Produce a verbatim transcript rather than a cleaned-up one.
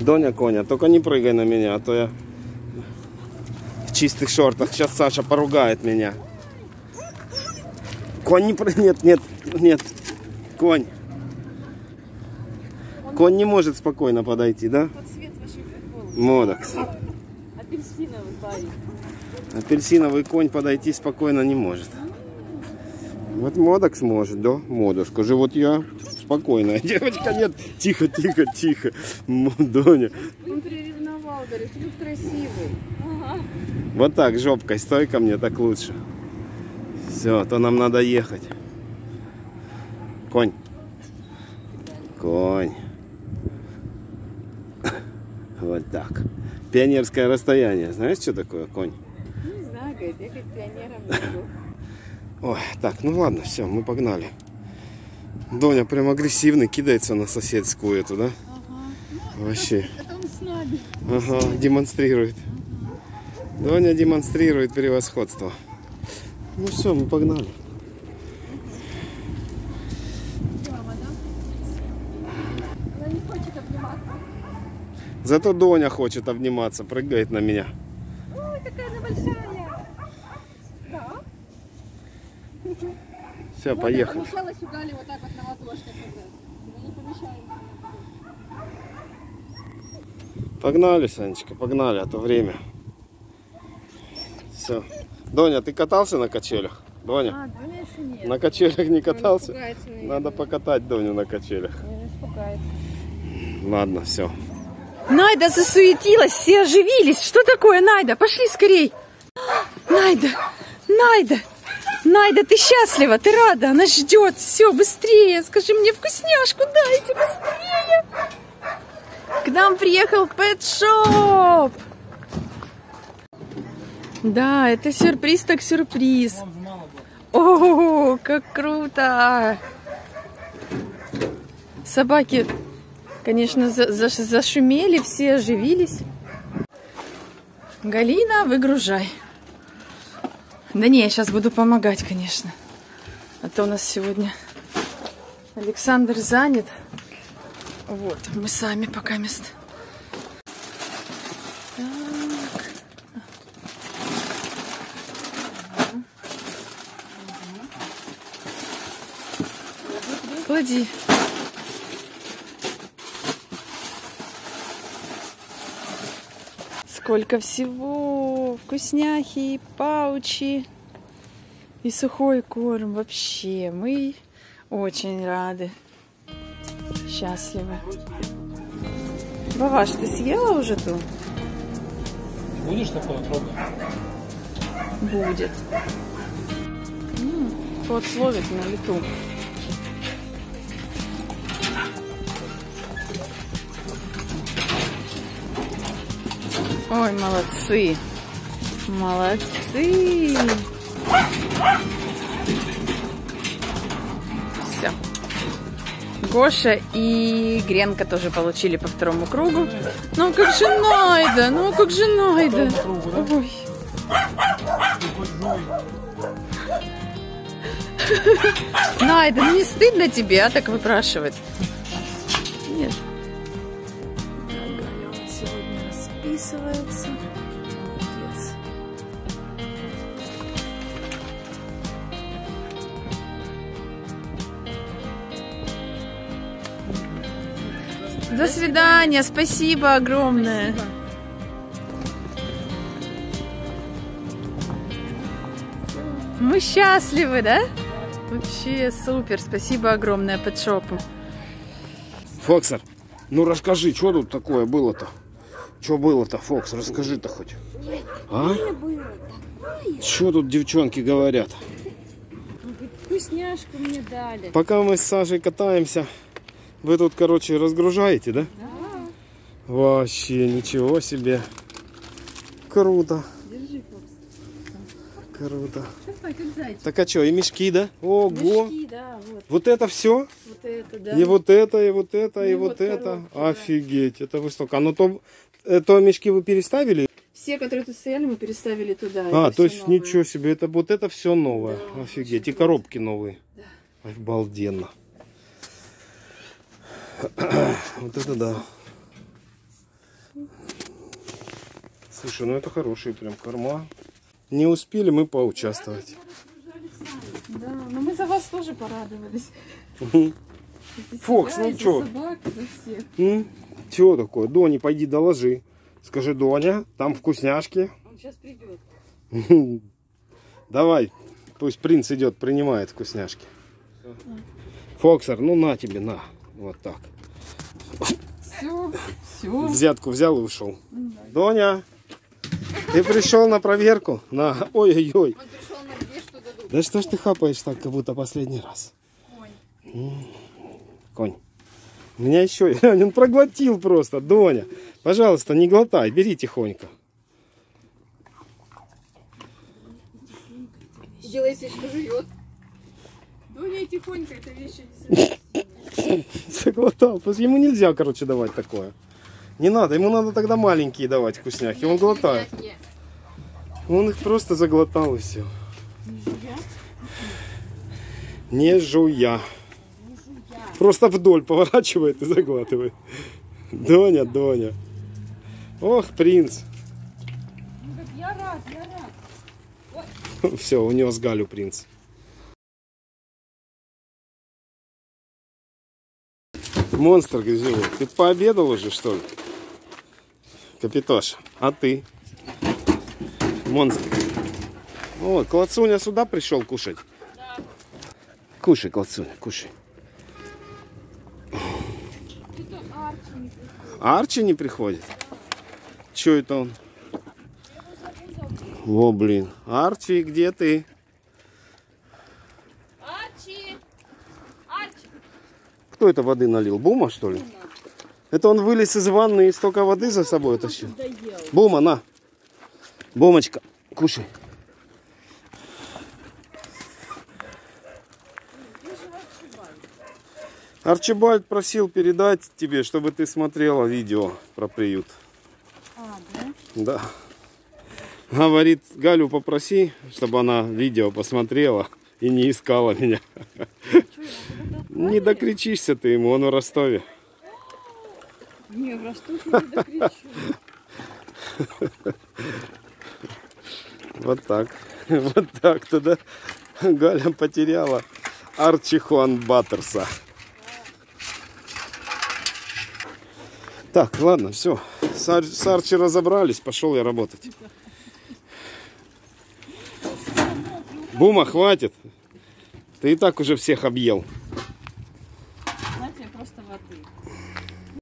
Доня, Коня, только не прыгай на меня, а то я в чистых шортах. Сейчас Саша поругает меня. Конь не прыгай. Нет, нет, нет. Конь. Конь не может спокойно подойти, да? Модокс. Апельсиновый парень. Апельсиновый конь подойти спокойно не может. Вот Модокс может, да? Мода, скажи, вот я спокойная девочка. Нет, тихо, тихо, тихо. Доня. Он приревновал, говорит, ты красивый. Ага. Вот так, жопкой стой ко мне, так лучше. Все, то нам надо ехать. Конь. Конь. Вот так. Пионерское расстояние. Знаешь, что такое конь? Не знаю, говорит, я как пионером буду. Ой, так, ну ладно, все, мы погнали. Доня прям агрессивный, кидается на соседскую эту, да? Ага. Вообще. Это он с нами. Ага, демонстрирует. Ага. Доня демонстрирует превосходство. Ну все, мы погнали. Мама, да? Она не хочет обниматься. Зато Доня хочет обниматься, прыгает на меня. Ой, какая она большая. Да. Все, поехали. Помещалась у Гали вот так вот на ладошках. Мы не помещаемся. Погнали, Санечка, погнали, а то время. Все. Доня, ты катался на качелях? Доня? А, Доня еще нет. На качелях не катался? Не Надо покатать Доню на качелях. Не испугается. Ладно, все. Найда засуетилась, все оживились. Что такое, Найда? Пошли скорей. Найда, Найда, Найда, ты счастлива, ты рада, она ждет. Все, быстрее, скажи мне вкусняшку, дайте быстрее. К нам приехал пэт-шоп. Да, это сюрприз так сюрприз. О, как круто. Собаки, конечно, за за зашумели, все оживились. Галина, выгружай. Да не, я сейчас буду помогать, конечно. А то у нас сегодня Александр занят. Вот, мы сами пока мест. Так. Клади. Сколько всего! Вкусняхи, паучи и сухой корм. Вообще, мы очень рады. Счастливы. Воваш, ты съела уже ту? Будешь такое трогать? Будет. М-м, кот словит на лету. Ой, молодцы. Молодцы. Все. Гоша и Гренка тоже получили по второму кругу. Ну как же Найда, ну как же Найда. Ой. Найда, ну не стыдно тебе, а так выпрашивать? Нет. Галя сегодня расписывается. Молодец. До свидания, спасибо огромное. Спасибо. Мы счастливы, да? Вообще супер, спасибо огромное пэт-шопу. Фоксер, ну расскажи, что тут такое было-то? Что было-то, Фокс, расскажи-то хоть. А? Что тут девчонки говорят? Вкусняшку мне дали. Пока мы с Сашей катаемся, вы тут, короче, разгружаете, да? Да. Вообще, ничего себе. Круто. Держи, Фокс. Круто. Давай, как зайчик. Так а что, и мешки, да? Ого. Мешки, да, вот. Вот это все? Вот это, да. И вот это, и вот это, и, И вот, вот это. коробки, да. Офигеть, это высоко. А ну то, то мешки вы переставили? Все, которые тут стояли, мы переставили туда. А, это то всё есть новое. ничего себе, это вот это все новое. Да, Офигеть. И очень коробки новые. Да. Обалденно. Вот это да. Слушай, ну это хорошие прям корма. Не успели мы поучаствовать. Да, но мы за вас тоже порадовались. Фокс, ну чё? Собак, за всех. М? Чё такое? Дони, пойди доложи. Скажи, Доня, там вкусняшки. Он сейчас придет. Давай, пусть принц идет, принимает вкусняшки. Фоксер, ну на тебе, на. Вот так. Все, все. Взятку взял и ушел. Доня, ты пришел на проверку? На. Ой-ой-ой. Он пришел на где, что дадут. Да что ж ты хапаешь так, как будто последний раз? Конь. Конь. У меня еще, он проглотил просто, Доня. Пожалуйста, не глотай, бери тихонько. Делай, если что жует. Дуня тихонько, это вещи не Заглотал. Ему нельзя, короче, давать такое. Не надо, ему надо тогда маленькие давать вкусняхи. Он глотает. Он их просто заглотал и все. Не жуя. Просто вдоль поворачивает и заглатывает. Доня, Доня. Ох, принц. Я рад, я рад. Все, унес Галю принц. Монстр грязевой. Ты пообедал уже, что ли? Капитош, а ты? Монстр. О, Клацуня сюда пришел кушать? Да. Кушай, Клацуня, кушай. Это Арчи не приходит. Арчи не приходит? Че это он? О, блин. Арчи, где ты? Арчи! Арчи! Кто это воды налил? Бума, что ли? Это он вылез из ванны и столько воды за собой тащил. Бума, на. Бумочка, кушай. Арчибальд просил передать тебе, чтобы ты смотрела видео про приют. А, да? Да. Говорит, Галю попроси, чтобы она видео посмотрела и не искала меня. Не докричишься ты ему, он в Ростове. Не, в Ростов не докричу. Вот так. Вот так тогда Галя потеряла Арчи Хуан Баттерса. Так, ладно, все. С, Ар с Арчи разобрались, пошел я работать. Бума, хватит. Ты и так уже всех объел. Знаете, просто воды.